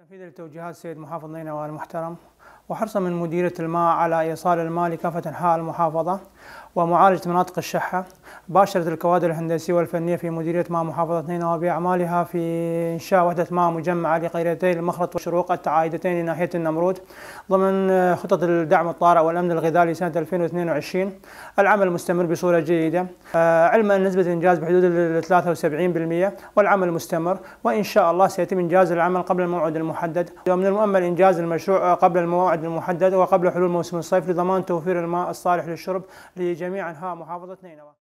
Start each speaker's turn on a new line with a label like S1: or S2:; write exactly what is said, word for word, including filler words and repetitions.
S1: تنفيذا لتوجيهات السيد محافظ نينوى المحترم، وحرصا من مديرية الماء على إيصال الماء لكافة أنحاء المحافظة ومعالجة مناطق الشحة، باشرت الكوادر الهندسية والفنية في مديرية ماء محافظة نينوى بأعمالها في إنشاء وحدة ماء مجمعة لقريتي المخرط والشروق التعايدتين ناحية النمرود ضمن خطط الدعم الطارئ والأمن الغذائي لسنة ألفين واثنين وعشرين. العمل مستمر بصورة جيدة، علما أن نسبة الإنجاز بحدود ال ثلاثة وسبعين بالمئة، والعمل مستمر، وإن شاء الله سيتم إنجاز العمل قبل الموعد المحدد، ومن المؤمل إنجاز المشروع قبل الموعد المحدد وقبل حلول موسم الصيف لضمان توفير الماء الصالح للشرب لجميع أنحاء محافظة نينوى.